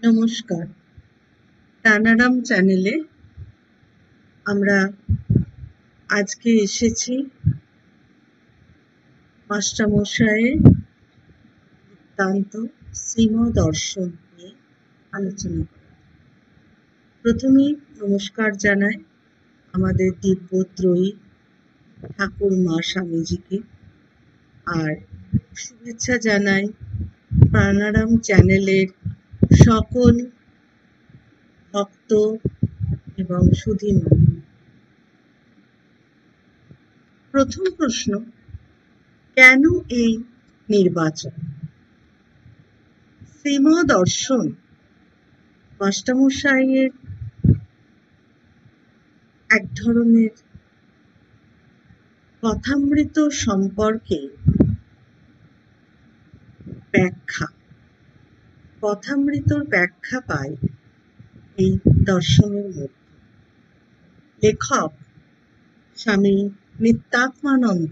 নমস্কার। প্রাণারাম চ্যানেলে আমরা আজকে এসেছি মাস্টারমশাইয়ের বৃত্তান্ত শ্রীমদর্শন নিয়ে আলোচনা করা। প্রথমেই নমস্কার জানাই আমাদের দিব্যত্রয়ী ঠাকুর মা স্বামীজিকে, আর শুভেচ্ছা জানাই প্রাণারাম চ্যানেলের সকল ভক্ত এবং সুধীমণি। প্রথম প্রশ্ন, কেন এই নির্বাচন? শ্রীমদর্শন মাস্টারমশাইয়ের এক ধরনের কথামৃত সম্পর্কে ব্যাখ্যা, কথামৃতর ব্যাখ্যা পাই এই দর্শনের মধ্যে। লেখক স্বামী নিত্যাত্মানন্দ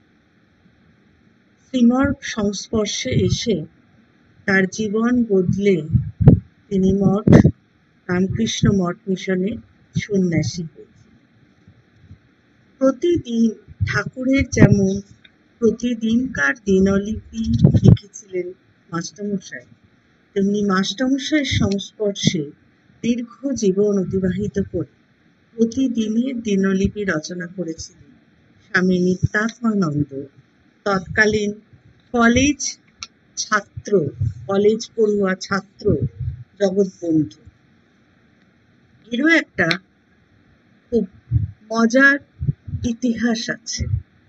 শ্রীমর সংস্পর্শে এসে তার জীবন বদলে তিনি রামকৃষ্ণ মঠ মিশনে সন্ন্যাসী হয়েছেন। প্রতিদিন ঠাকুরের যেমন প্রতিদিনকার দিনলিপি লিখেছিলেন মাস্টারমশাই, তেমনি মাস্টারমশাইয়ের সংস্পর্শে দীর্ঘ জীবন অতিবাহিত করে প্রতিদিনের দিনলিপি রচনা করেছিলেন স্বামী নিত্যাত্মানন্দ, তৎকালীন কলেজ পড়ুয়া ছাত্র জগৎবন্ধু। এরও একটা খুব মজার ইতিহাস আছে।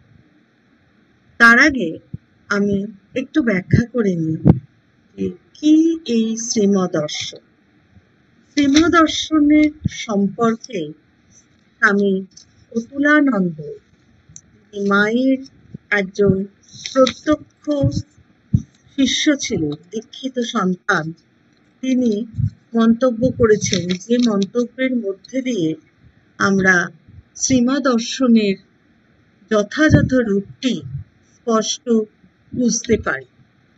তার আগে আমি একটু ব্যাখ্যা করে নিই যে কি এই শ্রীমদর্শন। শ্রীমদর্শনের সম্পর্কে স্বামী অতুলানন্দ, মায়ের একজন প্রত্যক্ষ শিষ্য ছিলেন, দীক্ষিত সন্তান, তিনি মন্তব্য করেছেন, যে মন্তব্যের মধ্যে দিয়ে আমরা শ্রীমদর্শনের যথাযথ রূপটি স্পষ্ট বুঝতে পারি।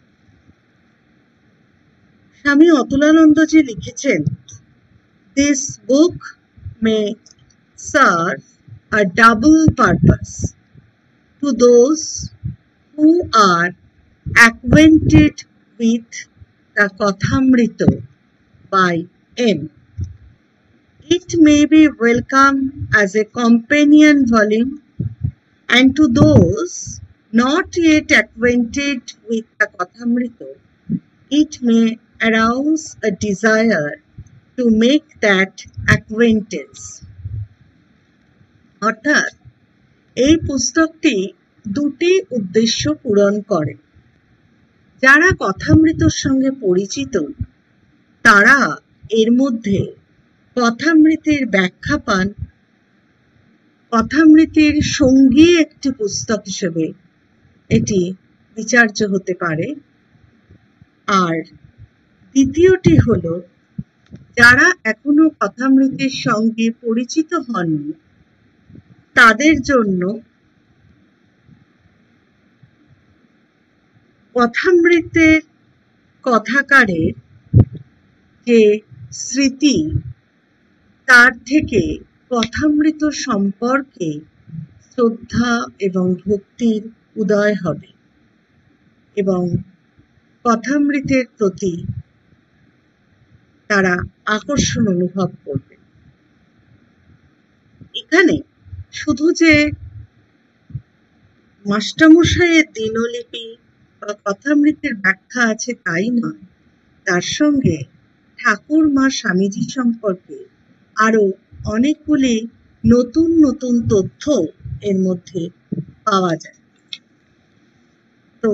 স্বামী অতুলানন্দজি লিখেছেন, "This book may serve a double purpose to those who are acquainted with the Kathamrita by M. It may be welcome as a companion volume, and to those not yet acquainted with the Kathamrita, it may arouse a desire to make that acquaintance." অর্থাৎ এই পুস্তকটি দুটি উদ্দেশ্য পূরণ করে। যারা কথামৃতর সঙ্গে পরিচিত তারা এর মধ্যে কথামৃতের ব্যাখ্যা পান, কথামৃতের সঙ্গী একটি পুস্তক হিসেবে এটি বিচার্য হতে পারে। আর দ্বিতীয়টি হলো, যারা এখনো কথামৃতের সঙ্গে পরিচিত হননি তাদের জন্য কথামৃতের কথাকারের যে স্মৃতি, তার থেকে কথামৃত সম্পর্কে শ্রদ্ধা এবং ভক্তির উদয় হবে এবং কথামৃতের প্রতি তারা আকর্ষণ অনুভব করবে। এখানে শুধু যে মাস্টারমশাইয়ের দিনলিপি বা কথামৃতের ব্যাখ্যা আছে তাই নয়, তার সঙ্গে ঠাকুর মা স্বামীজি সম্পর্কে আরো অনেকগুলি নতুন নতুন তথ্য এর মধ্যে পাওয়া যায়। তো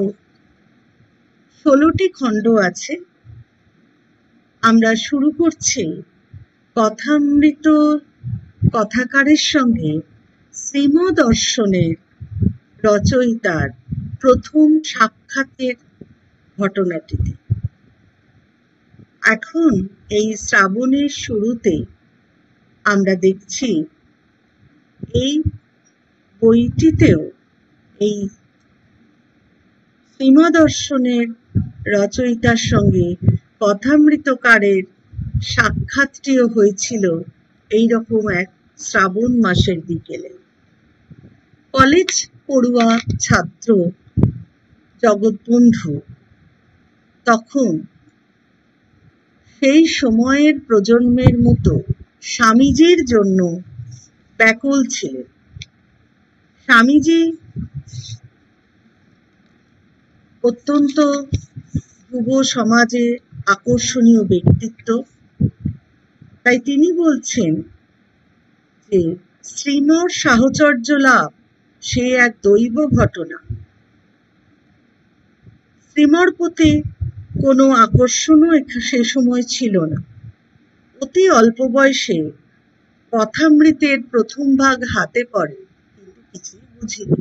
16টি খণ্ড আছে। আমরা শুরু করছি কথামৃত কথাকারের সঙ্গে শ্রীমদর্শনের রচয়িতার প্রথম সাক্ষাতের ঘটনাটিতে। এখন এই শ্রাবণের শুরুতে আমরা দেখছি এই বইটিতেও এই শ্রীমদর্শনের রচয়িতার সঙ্গে কথামৃতকারের সাক্ষাৎটিও হয়েছিল এইরকম এক শ্রাবণ মাসের বিকেলে। কলেজ পড়ুয়া ছাত্র জগৎবন্ধু তখন সেই সময়ের প্রজন্মের মতো স্বামীজির জন্য ব্যাকুল ছিলেন। স্বামীজি অত্যন্ত যুব সমাজে আকর্ষণীয় ব্যক্তিত্ব, তাই তিনি বলছেন যে শ্রীমর সাহচর্য লাভ সে এক দৈব ঘটনা। শ্রীমর প্রতি কোনো আকর্ষণও সে সময় ছিল না। অতি অল্প বয়সে কথামৃতের প্রথম ভাগ হাতে পড়ে, কিন্তু কিছুই বুঝিনি।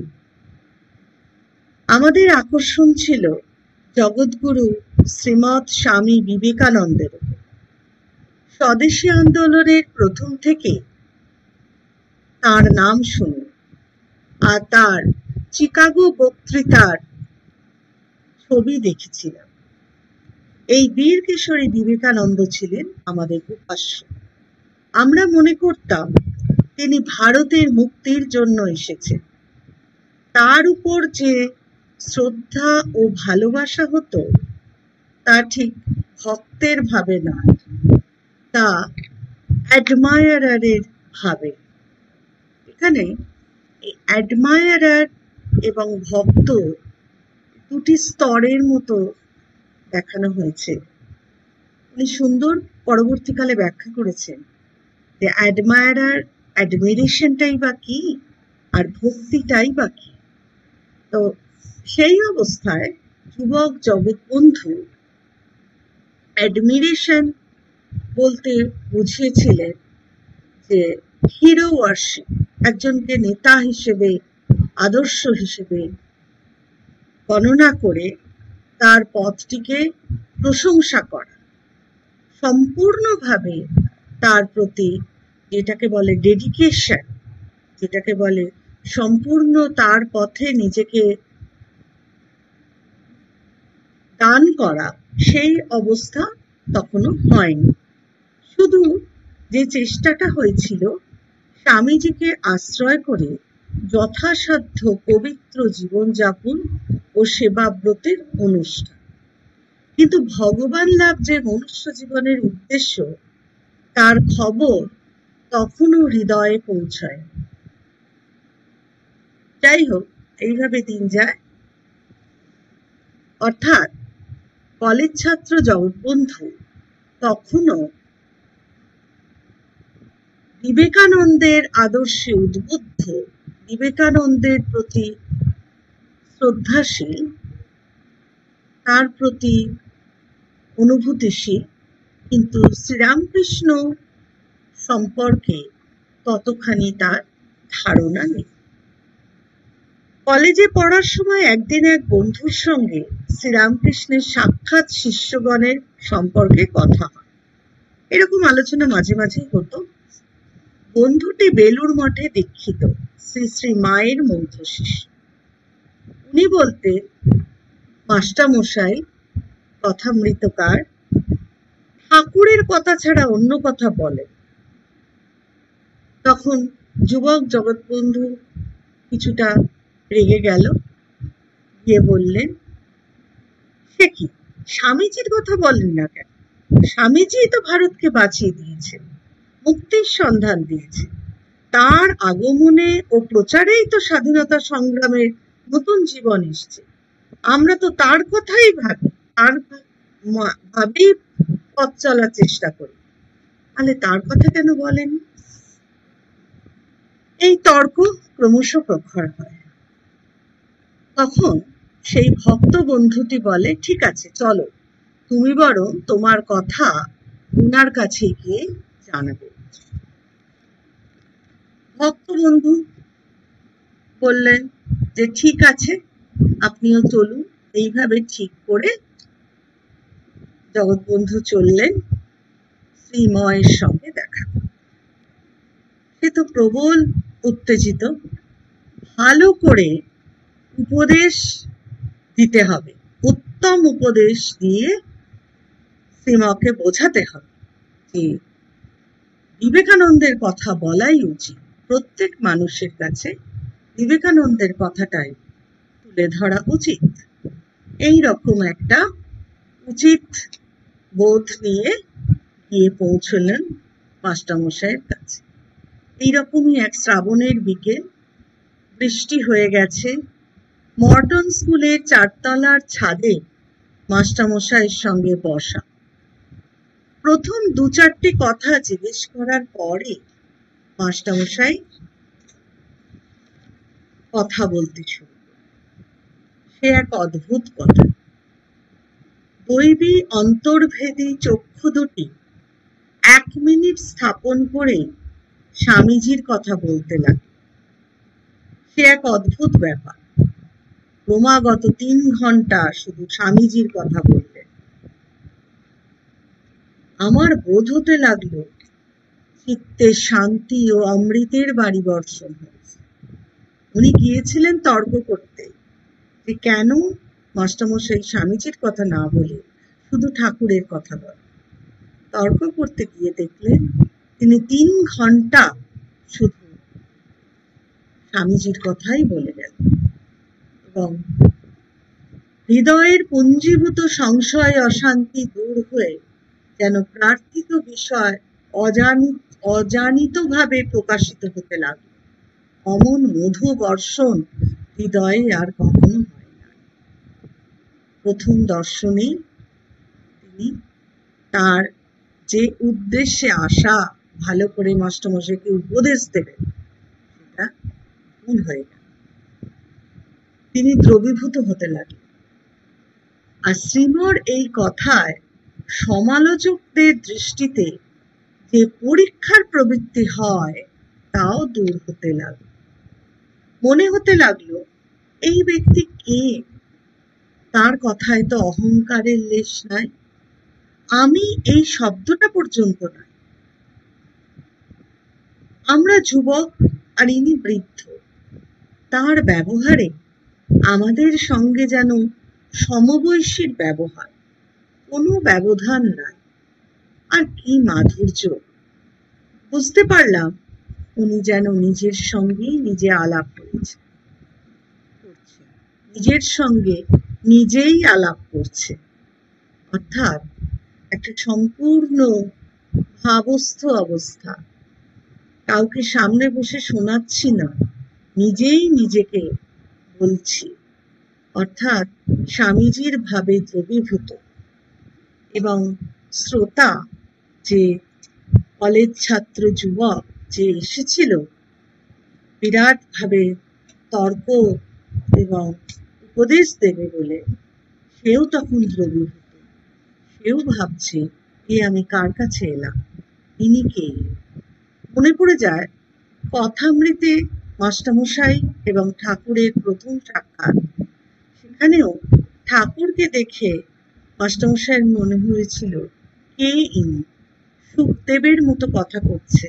আমাদের আকর্ষণ ছিল জগৎগুরু শ্রীমৎ স্বামী বিবেকানন্দের উপর। স্বদেশী আন্দোলনের প্রথম থেকে তার নাম শুনি, আর তার চিকাগো বক্তৃতার ছবি দেখেছিলাম। এই বীর কিশোরী বিবেকানন্দ ছিলেন আমাদের উপাস্য। আমরা মনে করতাম তিনি ভারতের মুক্তির জন্য এসেছেন। তার উপর যে শ্রদ্ধা ও ভালোবাসা হতো তা ঠিক ভক্তের ভাবে নয়, তা অ্যাডমায়ারারের ভাবে। এখানে অ্যাডমায়ারার এবং ভক্ত দুটি স্তরের মতো দেখানো হয়েছে। উনি সুন্দর পরবর্তীকালে ব্যাখ্যা করেছেন যে অ্যাডমায়ারার অ্যাডমিরেশনটাই বা কি আর ভক্তিটাই বা কি। তো সেই অবস্থায় যুবক জগৎবন্ধু অ্যাডমিরেশন বলতে বুঝিয়েছিলেন যে হিরো ওয়ার্শিপ, একজনকে নেতা হিসেবে আদর্শ হিসেবে গণনা করে তার পথটিকে প্রশংসা করা, সম্পূর্ণভাবে তার প্রতি যেটাকে বলে ডেডিকেশন, যেটাকে বলে সম্পূর্ণ তার পথে নিজেকে দান করা, সেই অবস্থা তখনও হয়নি। শুধু যে চেষ্টাটা হয়েছিল স্বামীজিকে আশ্রয় করে যথাসাধ্য পবিত্র জীবনযাপন ও সেবাব্রতের অনুষ্ঠান। কিন্তু ভগবান লাভ যে মনুষ্য জীবনের উদ্দেশ্য, তার খবর তখনও হৃদয়ে পৌঁছায়। যাই হোক, এইভাবে দিন যায়। অর্থাৎ কলেজ ছাত্র জগৎবন্ধু তখনও বিবেকানন্দের আদর্শে উদ্বুদ্ধ, বিবেকানন্দের প্রতি শ্রদ্ধাশীল, তার প্রতি অনুভূতিশীল, কিন্তু শ্রীরামকৃষ্ণ সম্পর্কে ততখানি তার ধারণা নেই। কলেজে পড়ার সময় একদিন এক বন্ধুর সঙ্গে শ্রীরামকৃষ্ণের সাক্ষাৎ শিষ্যগণের সম্পর্কে কথা হয়। এরকম আলোচনা মাঝে মাঝে হতো। বন্ধুটি বেলুড় মঠে দীক্ষিত, শ্রী শ্রী মায়ের মন্ত্র শিষ্য। উনি বলতেন, মাস্টারমশাই কথামৃতকার ঠাকুরের কথা ছাড়া অন্য কথা বলেন। তখন যুবক জগৎবন্ধু কিছুটা রেগে গেল, গিয়ে বললেন, সে কি, স্বামীজির কথা বলেন না কেন? স্বামীজি তো ভারতকে বাঁচিয়ে দিয়েছেন, মুক্তির সন্ধান দিয়েছে। তার আগমনে ও প্রচারেই তো স্বাধীনতা সংগ্রামের নতুন জীবন এসছে। আমরা তো তার কথাই ভাবি, তার ভাবেই পথ চলার চেষ্টা করি। তাহলে তার কথা কেন বলেন? এই তর্ক ক্রমশ প্রখর হয়। তখন সেই ভক্ত বন্ধুটি বলে, ঠিক আছে, চলো, তুমি বরং তোমার কথা উনার কাছে গিয়ে জানাবে। ভক্ত বন্ধু বললেন যে ঠিক আছে, আপনিও চলুন। এইভাবে ঠিক করে জগৎবন্ধু চললেন শ্রীময়ের সঙ্গে দেখা। সে তো প্রবল উত্তেজিত। ভালো করে উপদেশ দিতে হবে, উত্তম উপদেশ দিয়ে শ্রীমকে বোঝাতে হবে যে বিবেকানন্দের কথা বলাই উচিত, প্রত্যেক মানুষের কাছে বিবেকানন্দের কথাটাই তুলে ধরা উচিত। এই রকম একটা উচিত বোধ নিয়ে গিয়ে পৌঁছলেন মাস্টারমশাইয়ের কাছে। এইরকমই এক শ্রাবণের বিকেল, বৃষ্টি হয়ে গেছে। মর্টন স্কুলের 4 তলার ছাদে মাস্টারমশাইয়ের সঙ্গে বসা। প্রথম 2-4টে কথা জিজ্ঞেস করার পরে মাস্টারমশাই কথা বলতে শুরু। সে এক অদ্ভুত কথা। দৈবী অন্তর্ভেদী চক্ষু দুটি 1 মিনিট স্থাপন করে স্বামীজির কথা বলতে লাগে। সে এক অদ্ভুত ব্যাপার। ক্রমাগত 3 ঘন্টা শুধু স্বামীজির কথা বললেন। আমার বোধ হতে লাগলো চিত্তে শান্তি ও অমৃতের বাড়ি বর্ষণ হয়েছে। উনি গিয়েছিলেন তর্ক করতে যে কেন মাস্টারমশাই স্বামীজির কথা না বলে শুধু ঠাকুরের কথা বলেন। তর্ক করতে গিয়ে দেখলেন তিনি 3 ঘন্টা শুধু স্বামীজির কথাই বলে গেলেন এবং হৃদয়ের পুঞ্জীভূত সংশয় অশান্তি দূর হয়ে যেন প্রার্থিত বিষয় অজানিতভাবে প্রকাশিত হতে লাগল। অমন মধু বর্ষণ হৃদয়ে আর কখনো হয় না। প্রথম দর্শনেই তিনি তার যে উদ্দেশ্যে আসা, ভালো করে মাস্টারমশাইকে উপদেশ দেবেন, সেটা ভুল হয়ে গেল। তিনি দ্রবীভূত হতে লাগলেন। আর শ্রীমর এই কথায় সমালোচকদের দৃষ্টিতে যে পরীক্ষার প্রবৃত্তি হয় তাও দূর হতে লাগলো। মনে হতে লাগলো এই ব্যক্তি কে? তার কথায় তো অহংকারের লেশ নাই। আমি এই শব্দটা পর্যন্ত নাই। আমরা যুবক আর ইনি বৃদ্ধ। তার ব্যবহারে আমাদের সঙ্গে যেন সমবয়সীর ব্যবহার, কোনো ব্যবধান নাই। আর কি মাধুর্য! বুঝতে পারলাম উনি যেন নিজের সঙ্গেই নিজে আলাপ করছে, নিজের সঙ্গে নিজেই আলাপ করছে। অর্থাৎ একটা সম্পূর্ণ ভাবস্থ অবস্থা। কাউকে সামনে বসে শোনাচ্ছি না, নিজেই নিজেকে বলছি। অর্থাৎ স্বামীজির ভাবে দ্রবীভূত। এবং শ্রোতা, যে কলেজ ছাত্র যুবক যে এসেছিল বিরাট ভাবে তর্ক এবং উপদেশ দেবে বলে, সেও তখন দ্রবীভূত। সেও ভাবছে এ আমি কার কাছে এলাম, ইনি কে? মনে পড়ে যায় কথামৃতে মাস্টারমশাই এবং ঠাকুরের প্রথম সাক্ষাৎ। সেখানেও ঠাকুরকে দেখে মাস্টারমশাইয়ের মনে হয়েছিল কে ইনি, সুখদেবের মতো কথা করছে।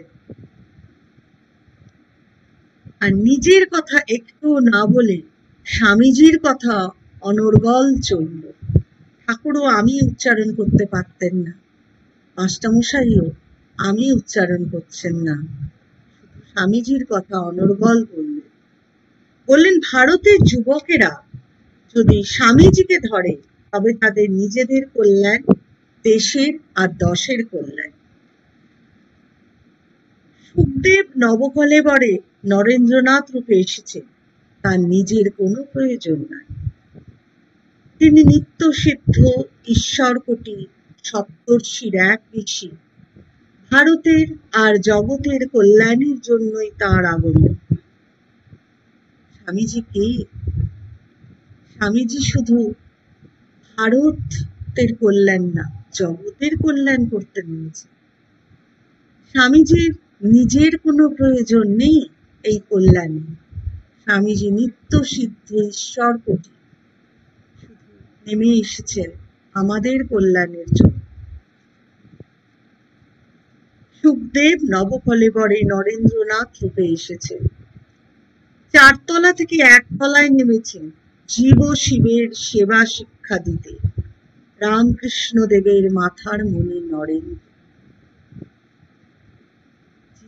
আর নিজের কথা একটু না বলে স্বামীজির কথা অনর্গল চলল। ঠাকুরও আমি উচ্চারণ করতে পারতেন না, মাস্টারমশাইও আমি উচ্চারণ করছেন না, স্বামীজির কথা অনর্গল বললেন ভারতের যুবকেরা যদি স্বামীজিকে ধরে তবে তাদের নিজেদের কল্যাণ, দেশের আর দশের কল্যাণ। সুখদেব নবকলেবরে নরেন্দ্রনাথ রূপে এসেছে, তার নিজের কোনো প্রয়োজন নাই। তিনি নিত্য সিদ্ধ ঈশ্বরকোটি সপ্তর্ষির এক ঋষি। ভারতের আর জগতের কল্যাণের জন্যই তাঁর আগমন। স্বামীজি কে? স্বামীজি শুধু ভারতের কল্যাণ না, জগতের কল্যাণ করতে নিয়েছে। স্বামীজির নিজের কোনো প্রয়োজন নেই এই কল্যাণে। স্বামীজি নিত্য সিদ্ধ ঈশ্বরকোটি, শুধু নেমে এসেছেন আমাদের কল্যাণের জন্য। সুখদেব নবকলেবরে নরেন্দ্রনাথ রূপে এসেছেন। 4 তলা থেকে 1 তলায় নেমেছেন জীব শিবের সেবা শিক্ষা দিতে। রামকৃষ্ণ দেবের মাথার মণি নরেন্দ্র।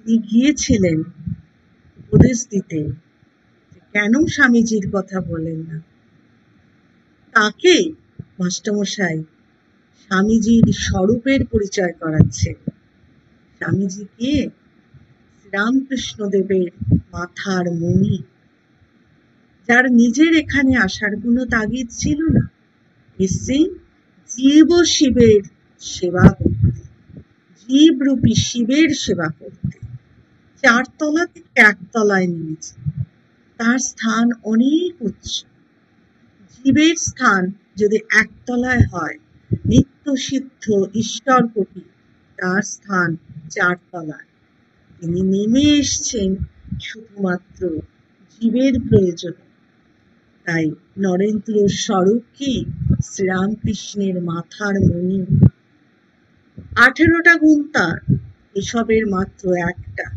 তিনি গিয়েছিলেন উপদেশ দিতে, কেন স্বামীজির কথা বলেন না। তাকে মাস্টারমশাই স্বামীজির স্বরূপের পরিচয় করাচ্ছে। স্বামীজি কে? রামকৃষ্ণদেবের মাথার মণি, যার নিজের এখানে আসার কোনো তাগিদ ছিল না। এসে জীব শিবের সেবা করতে, জীবরূপী শিবের সেবা করতে 4 তলা থেকে 1 তলায় নেমেছে। তার স্থান অনেক উচ্চ। জীবের স্থান যদি 1 তলায় হয়, নিত্য সিদ্ধ ঈশ্বর কোটি, তার স্থান 4 তলায়। তিনি নেমে এসছেন শুধুমাত্র জীবের প্রয়োজনে। তাই নরেন্দ্র স্বরূপ কি? শ্রীরামকৃষ্ণের মাথার মণি। 18টা গুণ তার, এসবের মাত্র একটা।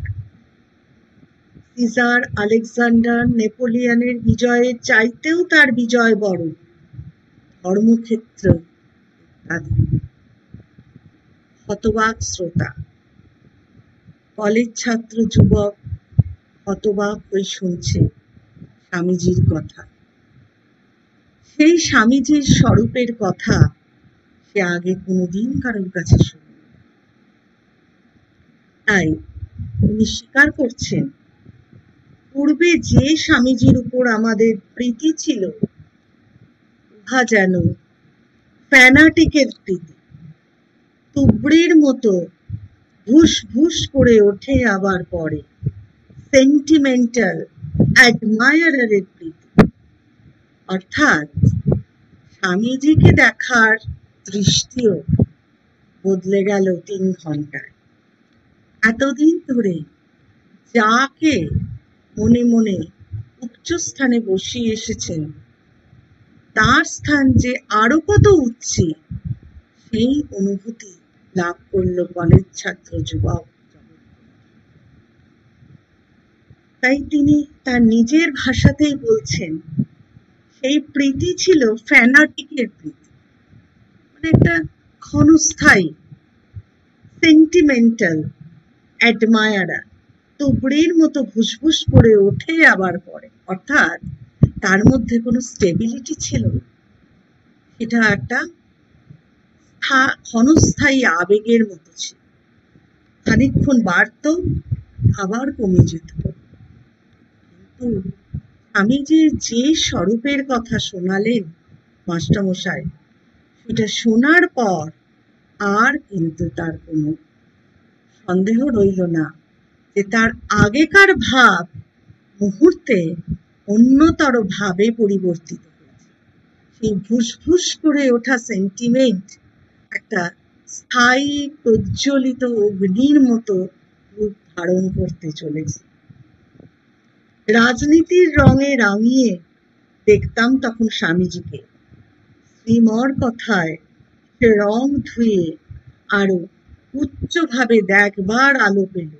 সিজার, আলেকজান্ডার, নেপোলিয়নের বিজয়ের চাইতেও তার বিজয় বড়। ধর্মক্ষেত্র ইত্যাদি। হতবাক শ্রোতা, কলেজ ছাত্র যুবক হতবাক হয়ে শুনছে স্বামীজির কথা। সেই স্বামীজির স্বরূপের কথা সে আগে কোনোদিন কারোর কাছে শুনি। তাই উনি স্বীকার করছেন, পূর্বে যে স্বামীজির উপর আমাদের প্রীতি ছিল, উহা যেন ফ্যানাটিকের প্রীতি, তুবড়ির মতো ভুস ভুস করে ওঠে আবার পরে, সেন্টিমেন্টাল অ্যাডমায়ারের প্রীতি। অর্থাৎ স্বামীজিকে দেখার দৃষ্টিও বদলে গেল 3 ঘন্টায়। এতদিন ধরে যাকে মনে মনে উচ্চস্থানে বসিয়ে এসেছেন, তার স্থান যে আরো কত উচ্চে, সেই অনুভূতি লাভ করল কলেজ ছাত্র যুবক। তাই তিনি তার নিজের ভাষাতেই বলছেন, সেই প্রীতি ছিল ফ্যানাটিকের প্রীতি, মানে একটা ক্ষণস্থায়ী, সেন্টিমেন্টাল অ্যাডমায়ারার, তুবড়ির মতো ভুসভুস করে ওঠে আবার পরে। অর্থাৎ তার মধ্যে কোনো স্টেবিলিটি ছিল না। এটা একটা ক্ষণস্থায়ী আবেগের মতো ছিল, খানিকক্ষণ বাড়ত আবার কমে যেত। কিন্তু স্বামীজি যে স্বরূপের কথা শোনালেন মাস্টারমশাই, সেটা শোনার পর আর কিন্তু তার কোনো সন্দেহ রইল না যে তার আগেকার ভাব মুহূর্তে অন্যতর ভাবে পরিবর্তিত হয়েছে। সেই ভুসভুস করে ওঠা সেন্টিমেন্ট একটা স্থায়ী প্রজ্বলিত অগ্নির মতো রূপ ধারণ করতে চলেছে। রাজনীতির রঙে রাঙিয়ে দেখতাম তখন স্বামীজিকে। শ্রীমর কথায় সে রং ধুয়ে আরো উচ্চভাবে দেখবার আলো পেল।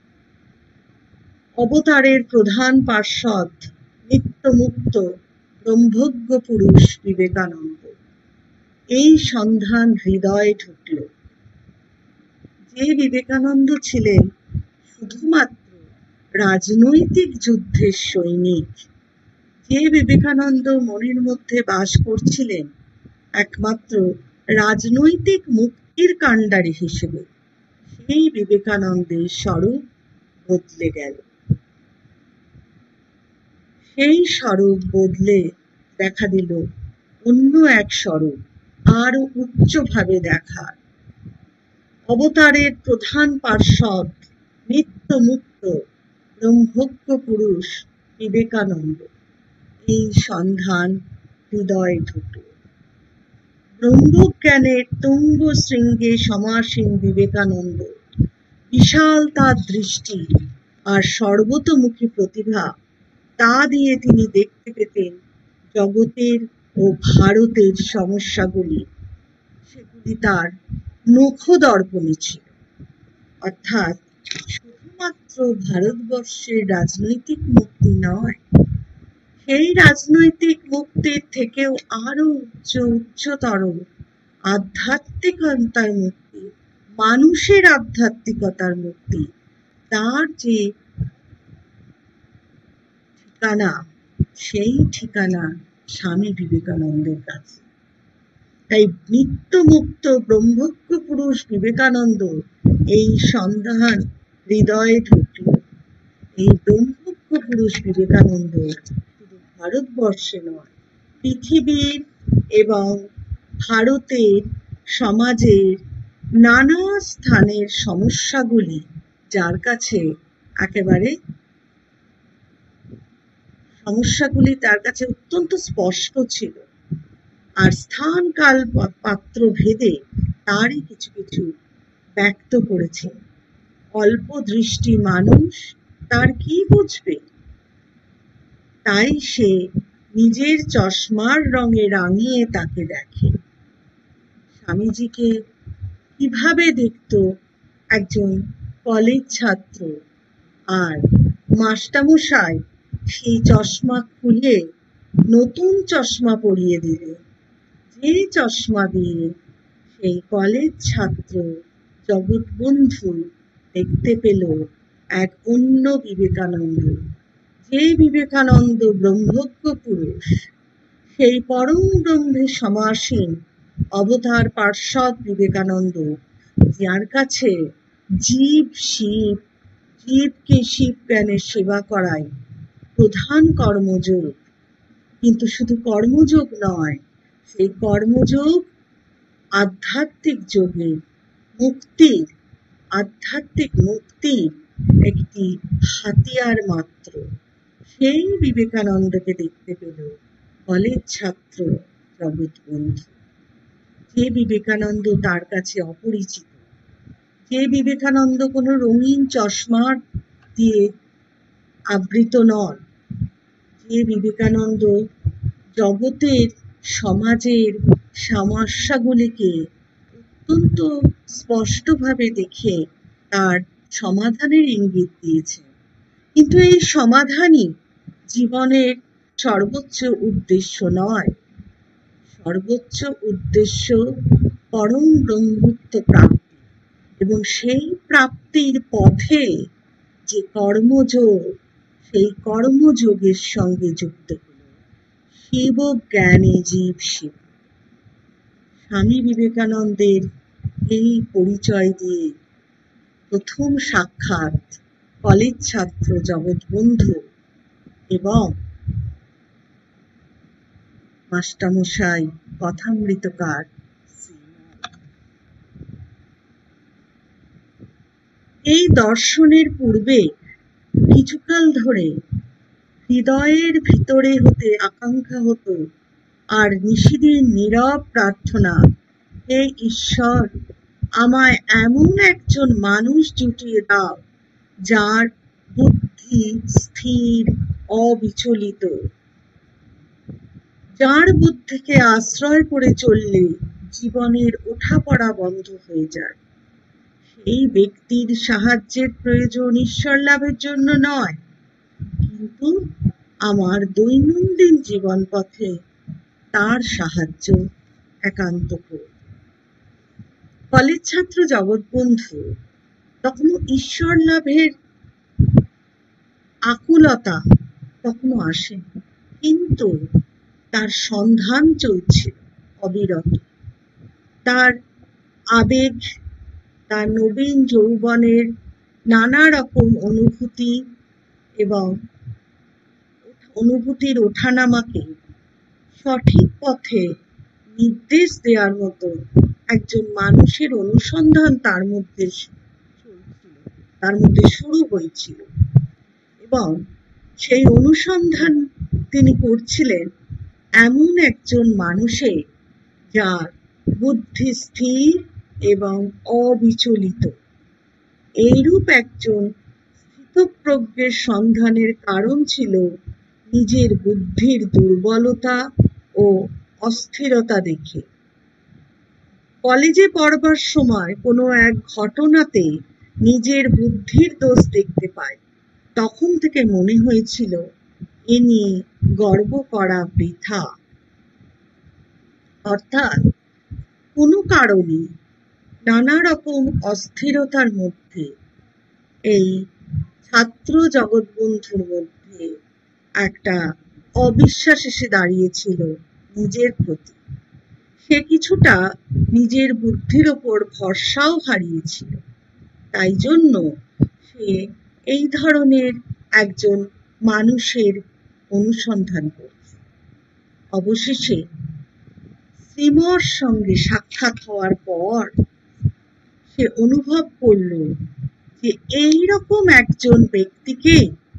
অবতারের প্রধান পার্ষদ, নিত্যমুক্ত ব্রহ্মজ্ঞ পুরুষ বিবেকানন্দ, এই সন্ধান হৃদয়ে ঢুকল। যে বিবেকানন্দ ছিলেন শুধুমাত্র রাজনৈতিক যুদ্ধের সৈনিক, যে বিবেকানন্দ মনের মধ্যে বাস করছিলেন একমাত্র রাজনৈতিক মুক্তির কাণ্ডারি হিসেবে, সেই বিবেকানন্দের স্বরূপ বদলে গেল। সেই স্বরূপ বদলে দেখা দিল অন্য এক স্বরূপ, আরো উচ্চভাবে দেখার। অবতারের প্রধান পার্ষদ, নিত্য মুক্ত ব্রহ্মজ্ঞ পুরুষ বিবেকানন্দ, এই সন্ধান হৃদয়ে ঢুকল। ব্রহ্মজ্ঞানের তুঙ্গ শৃঙ্গে সমাসীন বিবেকানন্দ, বিশাল তার দৃষ্টি আর সর্বতোমুখী প্রতিভা, তা দিয়ে তিনি দেখতে পেতেন জগতের ও ভারতের সমস্যাগুলি। সেগুলি তার নখদর্পণে ছিল। অর্থাৎ শুধুমাত্র ভারতবর্ষের রাজনৈতিক মুক্তি নয়, সেই রাজনৈতিক মুক্তির থেকেও আরো উচ্চতর আধ্যাত্মিকতার মুক্তি, মানুষের আধ্যাত্মিকতার মুক্তি, তার যে ঠিকানা, সেই ঠিকানা স্বামী বিবেকানন্দের কাছে। তাই নিত্যমুক্ত ব্রহ্মজ্ঞ পুরুষ বিবেকানন্দ এই সন্ধান হৃদয়ে ঢুকল। এই ব্রহ্মজ্ঞ পুরুষ বিবেকানন্দ শুধু ভারতবর্ষে নয়, পৃথিবীর এবং ভারতের সমাজের নানা স্থানের সমস্যাগুলি যার কাছে একেবারে তার কাছে অত্যন্ত স্পষ্ট ছিল, আর স্থান কাল পাত্র ভেদে তারই কিছু কিছু ব্যক্ত করেছে। অল্প দৃষ্টি মানুষ তার কি বুঝবে? তাই সে নিজের চশমার রঙে রাঙিয়ে তাকে দেখে। স্বামীজিকে কিভাবে দেখত একজন কলেজ ছাত্র, আর মাস্টারমশাই সেই চশমা খুলে নতুন চশমা পরিয়ে দিলে, যে চশমা দিয়ে সেই কলেজ ছাত্র জগৎবন্ধু দেখতে পেল এক অন্য বিবেকানন্দ। যে বিবেকানন্দ ব্রহ্মজ্ঞ পুরুষ, সেই পরম ব্রহ্মে সমাসীন অবতার পার্ষদ বিবেকানন্দ, যার কাছে জীবকে শিব জ্ঞানের সেবা করাই প্রধান কর্মযোগ। কিন্তু শুধু কর্মযোগ নয়, সেই কর্মযোগ আধ্যাত্মিক যোগের আধ্যাত্মিক মুক্তির একটি হাতিয়ার মাত্র। সেই বিবেকানন্দকে দেখতে পেল কলেজ ছাত্র জগৎবন্ধু। যে বিবেকানন্দ তার কাছে অপরিচিত, যে বিবেকানন্দ কোনো রঙিন চশমা দিয়ে আবৃত নন, যে বিবেকানন্দ জগতের সমাজের সমস্যাগুলিকে অত্যন্ত স্পষ্টভাবে দেখে তার সমাধানের ইঙ্গিত দিয়েছে। কিন্তু এই সমাধানই জীবনের সর্বোচ্চ উদ্দেশ্য নয়। সর্বোচ্চ উদ্দেশ্য পরম ব্রহ্মত্ব প্রাপ্তি, এবং সেই প্রাপ্তির পথে যে কর্মযোগ, সেই কর্মযোগের সঙ্গে যুক্ত হল শিব জ্ঞানে জীব শিব। স্বামী বিবেকানন্দের এই পরিচয় দিয়ে প্রথম সাক্ষাৎ কলেজ ছাত্র জগৎবন্ধু এবং মাস্টারমশাই কথামৃতকার। এই দর্শনের পূর্বে কিছুকাল ধরে হৃদয়ের ভিতরে হতে আকাঙ্ক্ষা হতো, আর নিশিদিন নীরব প্রার্থনা, হে ঈশ্বর, আমায় এমন একজন মানুষ জুটিয়ে দাও যার বুদ্ধি স্থির, অবিচলিত, যার বুদ্ধিকে আশ্রয় করে চললে জীবনের ওঠাপড়া বন্ধ হয়ে যায়। সেই ব্যক্তির সাহায্যের প্রয়োজন ঈশ্বর লাভের জন্য নয়, কিন্তু আমার দৈনন্দিন জীবন পথে তার সাহায্য একান্ত প্রয়োজন। কলেজ ছাত্র জগৎবন্ধু তখনও ঈশ্বর লাভের আকুলতা তখনও আসেনি, কিন্তু তার সন্ধান চলছিল অবিরত। তার আবেগ, তার নবীন যৌবনের নানা রকম অনুভূতি এবং অনুভূতির ওঠানামাকে সঠিক পথে নির্দেশ দেওয়ার মতো একজন মানুষের অনুসন্ধান তার মধ্যে শুরু হয়েছিল, এবং সেই অনুসন্ধান তিনি করছিলেন এমন একজন মানুষের যার বুদ্ধি স্থির এবং অবিচলিত। এইরূপ একজন স্থিতপ্রজ্ঞের সন্ধানের কারণ ছিল নিজের বুদ্ধির দুর্বলতা ও অস্থিরতা দেখে। কলেজে পড়বার সময় কোনো এক ঘটনাতে নিজের বুদ্ধির দোষ দেখতে পায়। তখন থেকে মনে হয়েছিল এ নিয়ে গর্ব করা বৃথা। অর্থাৎ কোনো কারণে নানা রকম অস্থিরতার মধ্যে এই ছাত্র জগৎবন্ধুর মধ্যে একটা অবিশ্বাস এসে দাঁড়িয়েছিল নিজের প্রতি। সে কিছুটা নিজের বুদ্ধির ওপর ভরসাও হারিয়েছিল। তাই জন্য সে এই ধরনের একজন মানুষের অনুসন্ধান করছে। অবশেষে শ্রীমর সঙ্গে সাক্ষাৎ হওয়ার পর সে অনুভব করল যে এইরকম একজন ব্যক্তিকে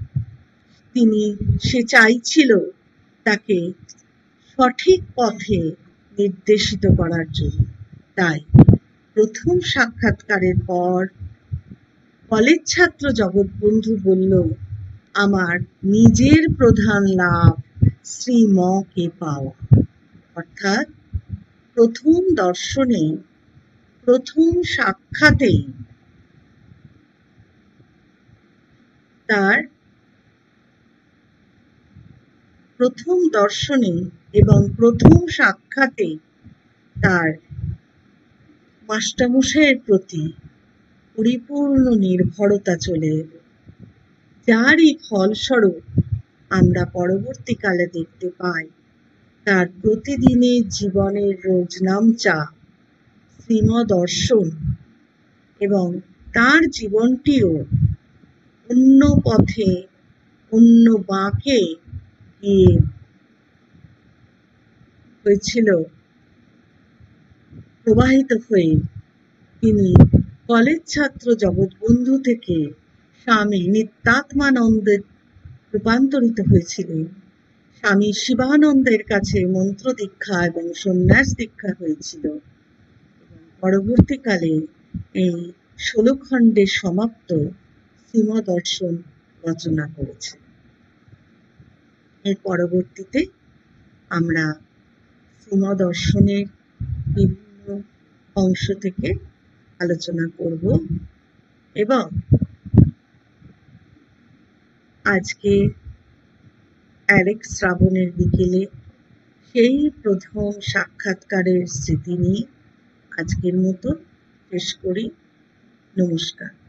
সে চাইছিল তাকে সঠিক পথে নির্দেশিত করার জন্য। তাই প্রথম সাক্ষাৎকারের পর কলেজ ছাত্র জগৎবন্ধু বলল, আমার নিজের প্রধান লাভ শ্রীমকে পাওয়া। অর্থাৎ প্রথম দর্শনে, প্রথম সাক্ষাতেই তার প্রথম দর্শনে এবং প্রথম সাক্ষাতে তার মাস্টারমশাইয়ের প্রতি পরিপূর্ণ নির্ভরতা চলে এলো, যারই ফলস্বরূপ আমরা পরবর্তীকালে দেখতে পাই তার প্রতিদিনের জীবনের রোজনামচা শ্রীমদর্শন এবং তার জীবনটিও অন্য পথে, অন্য বাঁকে গিয়ে হয়েছিল, প্রবাহিত হয়ে তিনি কলেজ ছাত্র জগৎবন্ধু থেকে স্বামী নিত্যাত্মানন্দে রূপান্তরিত হয়েছিলেন। স্বামী শিবানন্দের কাছে মন্ত্র দীক্ষা এবং সন্ন্যাস দীক্ষা হয়েছিল। পরবর্তীকালে এই 16 খণ্ডে সমাপ্ত শ্রীমদর্শন রচনা করেছেন। এর পরবর্তীতে আমরা শ্রীমদর্শনের বিভিন্ন অংশ থেকে আলোচনা করব এবং আজকে আরেক শ্রাবণের বিকেলে সেই প্রথম সাক্ষাৎকারের স্মৃতি নিয়ে আজকের মতো শেষ করি। নমস্কার।